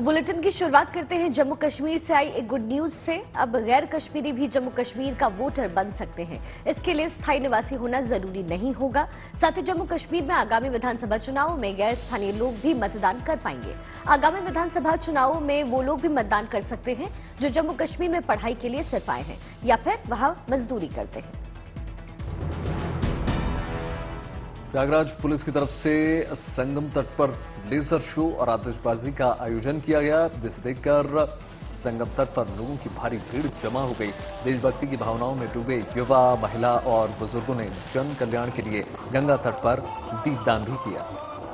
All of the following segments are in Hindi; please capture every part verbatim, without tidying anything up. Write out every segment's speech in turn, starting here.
बुलेटिन की शुरुआत करते हैं जम्मू कश्मीर से आई एक गुड न्यूज से। अब गैर कश्मीरी भी जम्मू कश्मीर का वोटर बन सकते हैं। इसके लिए स्थायी निवासी होना जरूरी नहीं होगा। साथ ही जम्मू कश्मीर में आगामी विधानसभा चुनाव में गैर स्थानीय लोग भी मतदान कर पाएंगे। आगामी विधानसभा चुनाव में वो लोग भी मतदान कर सकते हैं जो जम्मू कश्मीर में पढ़ाई के लिए सिर्फ आए हैं या फिर वहां मजदूरी करते हैं। प्रयागराज पुलिस की तरफ से संगम तट पर लेजर शो और आतिशबाजी का आयोजन किया गया, जिसे देखकर संगम तट पर लोगों की भारी भीड़ जमा हो गई। देशभक्ति की भावनाओं में डूबे युवा, महिला और बुजुर्गों ने जन कल्याण के लिए गंगा तट पर दीपदान भी किया।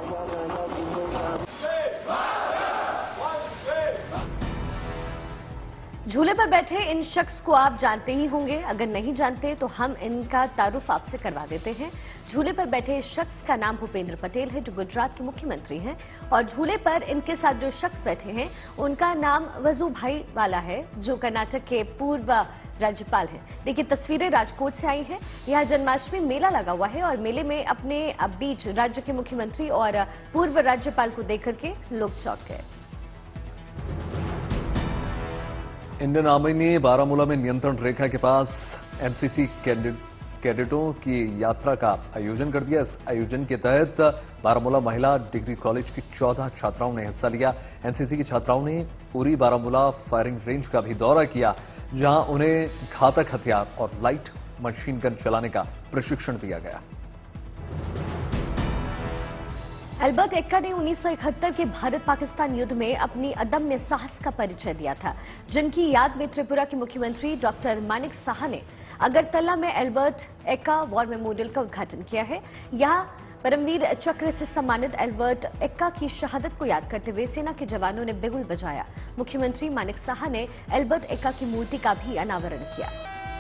झूले पर बैठे इन शख्स को आप जानते ही होंगे। अगर नहीं जानते तो हम इनका तारुफ आपसे करवा देते हैं। झूले पर बैठे इस शख्स का नाम भूपेंद्र पटेल है, जो गुजरात के मुख्यमंत्री हैं। और झूले पर इनके साथ जो शख्स बैठे हैं उनका नाम वजूभाई वाला है, जो कर्नाटक के पूर्व राज्यपाल हैं। देखिए, तस्वीरें राजकोट से आई हैं। यहाँ जन्माष्टमी मेला लगा हुआ है और मेले में अपने बीच राज्य के मुख्यमंत्री और पूर्व राज्यपाल को देख करके लोग चौंक गए। इंडियन आर्मी ने बारामूला में नियंत्रण रेखा के पास एनसीसी कैडेटों की यात्रा का आयोजन कर दिया। इस आयोजन के तहत बारामूला महिला डिग्री कॉलेज की चौदह छात्राओं ने हिस्सा लिया। एनसीसी की छात्राओं ने पूरी बारामूला फायरिंग रेंज का भी दौरा किया, जहां उन्हें घातक हथियार और लाइट मशीन गन चलाने का प्रशिक्षण दिया गया। अल्बर्ट एक्का ने उन्नीस सौ इकहत्तर के भारत पाकिस्तान युद्ध में अपनी अदम्य साहस का परिचय दिया था, जिनकी याद में त्रिपुरा के मुख्यमंत्री डॉक्टर मानिक साहा ने अगरतला में अल्बर्ट एक्का वॉर मेमोरियल का उद्घाटन किया है। यहां परमवीर चक्र से सम्मानित अल्बर्ट एक्का की शहादत को याद करते हुए सेना के जवानों ने बिगुल बजाया। मुख्यमंत्री मानिक साहा ने अल्बर्ट एक्का की मूर्ति का भी अनावरण किया।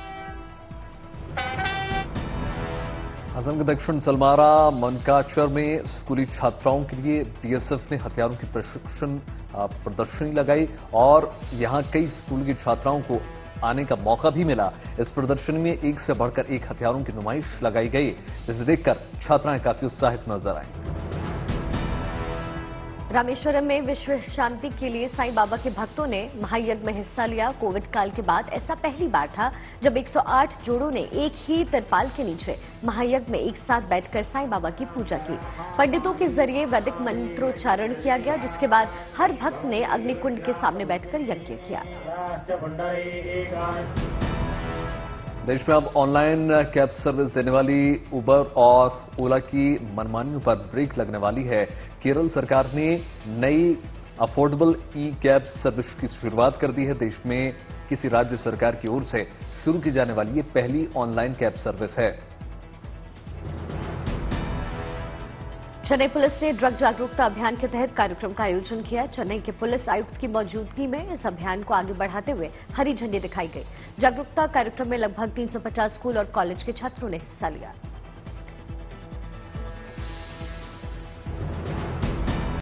असम के दक्षिण सलमारा मनकाचर में स्कूली छात्राओं के लिए बीएसएफ ने हथियारों की प्रशिक्षण प्रदर्शनी लगाई और यहां कई स्कूल की छात्राओं को आने का मौका भी मिला। इस प्रदर्शनी में एक से बढ़कर एक हथियारों की नुमाइश लगाई गई, जिसे देखकर छात्राएं काफी उत्साहित नजर आईं। रामेश्वरम में विश्व शांति के लिए साईं बाबा के भक्तों ने महायज्ञ में हिस्सा लिया। कोविड काल के बाद ऐसा पहली बार था जब एक सौ आठ जोड़ों ने एक ही तिरपाल के नीचे महायज्ञ में एक साथ बैठकर साईं बाबा की पूजा की। पंडितों के जरिए वैदिक मंत्रोच्चारण किया गया, जिसके बाद हर भक्त ने अग्निकुंड के सामने बैठकर यज्ञ किया। देश में अब ऑनलाइन कैब सर्विस देने वाली उबर और ओला की मनमानियों पर ब्रेक लगने वाली है। केरल सरकार ने नई अफोर्डेबल ई कैब सर्विस की शुरुआत कर दी है। देश में किसी राज्य सरकार की ओर से शुरू की जाने वाली ये पहली ऑनलाइन कैब सर्विस है। चेन्नई पुलिस ने ड्रग जागरूकता अभियान के तहत कार्यक्रम का आयोजन किया। चेन्नई के पुलिस आयुक्त की मौजूदगी में इस अभियान को आगे बढ़ाते हुए हरी झंडी दिखाई गई। जागरूकता कार्यक्रम में लगभग तीन सौ पचास स्कूल और कॉलेज के छात्रों ने हिस्सा लिया।